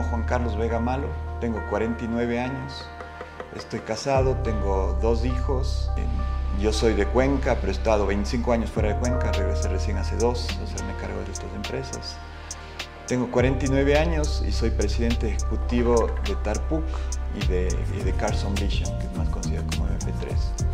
Juan Carlos Vega Malo, tengo 49 años, estoy casado, tengo 2 hijos. Yo soy de Cuenca, pero he estado 25 años fuera de Cuenca, regresé recién hace 2 a hacerme cargo de estas empresas. Tengo 49 años y soy presidente ejecutivo de Tarpuk y de Carson Vision, que es más conocida como MP3.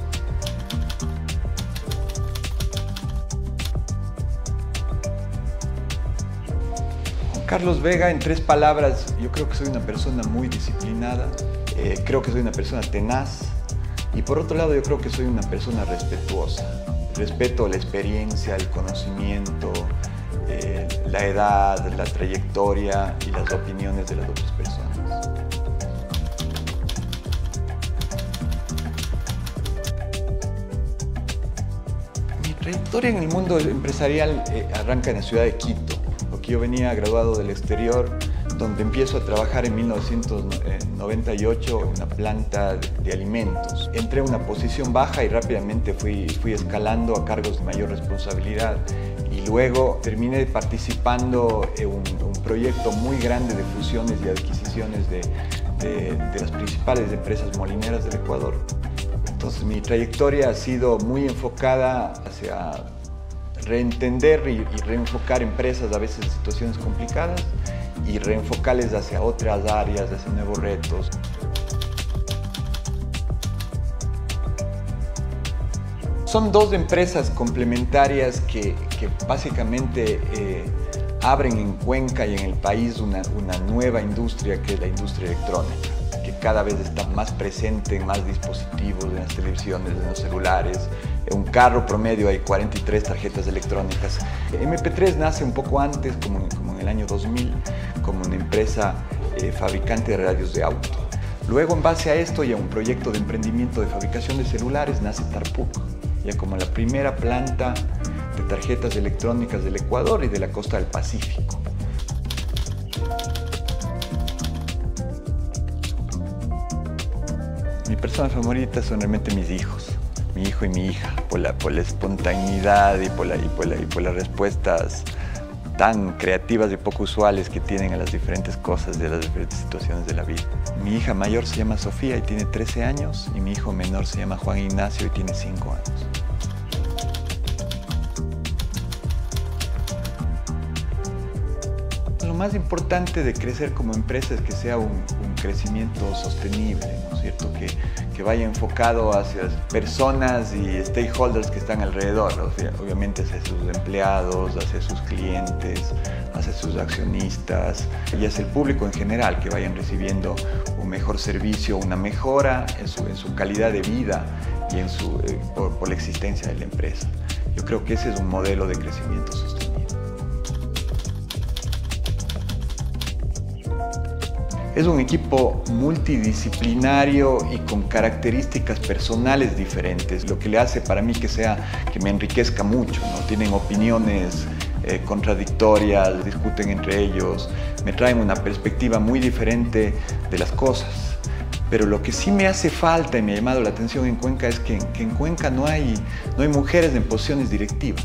Carlos Vega, en 3 palabras, yo creo que soy una persona muy disciplinada, creo que soy una persona tenaz y por otro lado yo creo que soy una persona respetuosa. Respeto la experiencia, el conocimiento, la edad, la trayectoria y las opiniones de las otras personas. Mi trayectoria en el mundo empresarial arranca en la ciudad de Quito. Yo venía graduado del exterior, donde empiezo a trabajar en 1998 en una planta de alimentos. Entré en una posición baja y rápidamente fui escalando a cargos de mayor responsabilidad. Y luego terminé participando en un proyecto muy grande de fusiones y adquisiciones de las principales empresas molineras del Ecuador. Entonces mi trayectoria ha sido muy enfocada hacia reentender y reenfocar empresas a veces en situaciones complicadas y reenfocarles hacia otras áreas, hacia nuevos retos. Son 2 empresas complementarias que básicamente abren en Cuenca y en el país una nueva industria, que es la industria electrónica, que cada vez está más presente en más dispositivos, en las televisiones, en los celulares. En un carro promedio hay 43 tarjetas electrónicas. MP3 nace un poco antes, como en el año 2000, como una empresa fabricante de radios de auto. Luego, en base a esto y a un proyecto de emprendimiento de fabricación de celulares, nace Tarpuk, ya como la primera planta de tarjetas electrónicas del Ecuador y de la costa del Pacífico. Mi persona favorita son realmente mis hijos. Mi hijo y mi hija, por la espontaneidad y por las respuestas tan creativas y poco usuales que tienen a las diferentes cosas de las diferentes situaciones de la vida. Mi hija mayor se llama Sofía y tiene 13 años y mi hijo menor se llama Juan Ignacio y tiene 5 años. Lo más importante de crecer como empresa es que sea un crecimiento sostenible, ¿no es cierto? Que vaya enfocado hacia personas y stakeholders que están alrededor, ¿no? Obviamente hacia sus empleados, hacia sus clientes, hacia sus accionistas y hacia el público en general, que vayan recibiendo un mejor servicio, una mejora en su calidad de vida y por la existencia de la empresa. Yo creo que ese es un modelo de crecimiento sostenible. Es un equipo multidisciplinario y con características personales diferentes, lo que le hace para mí que me enriquezca mucho, ¿no? Tienen opiniones contradictorias, discuten entre ellos, me traen una perspectiva muy diferente de las cosas. Pero lo que sí me hace falta y me ha llamado la atención en Cuenca es que en Cuenca no hay mujeres en posiciones directivas.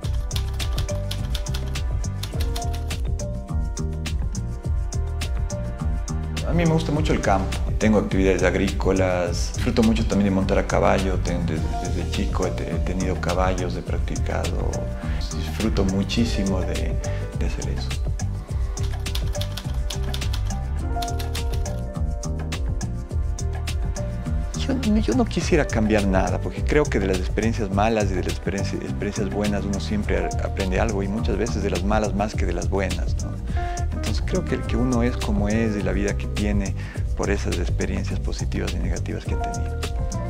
A mí me gusta mucho el campo. Tengo actividades agrícolas, disfruto mucho también de montar a caballo. Desde chico he tenido caballos, he practicado. Disfruto muchísimo de hacer eso. Yo no quisiera cambiar nada, porque creo que de las experiencias malas y de las experiencias buenas uno siempre aprende algo, y muchas veces de las malas más que de las buenas, ¿no? Entonces creo que uno es como es y la vida que tiene por esas experiencias positivas y negativas que ha tenido.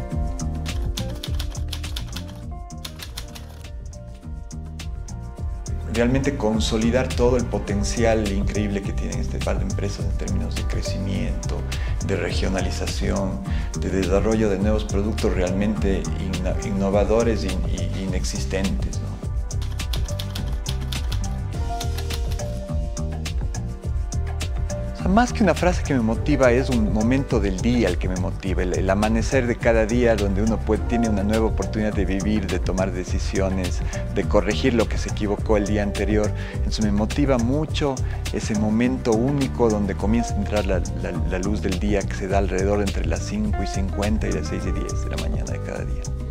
Realmente consolidar todo el potencial increíble que tienen este par de empresas en términos de crecimiento, de regionalización, de desarrollo de nuevos productos realmente innovadores e inexistentes, ¿no? Más que una frase que me motiva, es un momento del día el que me motiva, el amanecer de cada día donde uno tiene una nueva oportunidad de vivir, de tomar decisiones, de corregir lo que se equivocó el día anterior. Entonces me motiva mucho ese momento único donde comienza a entrar la luz del día que se da alrededor entre las 5:50 y las 6:10 de la mañana de cada día.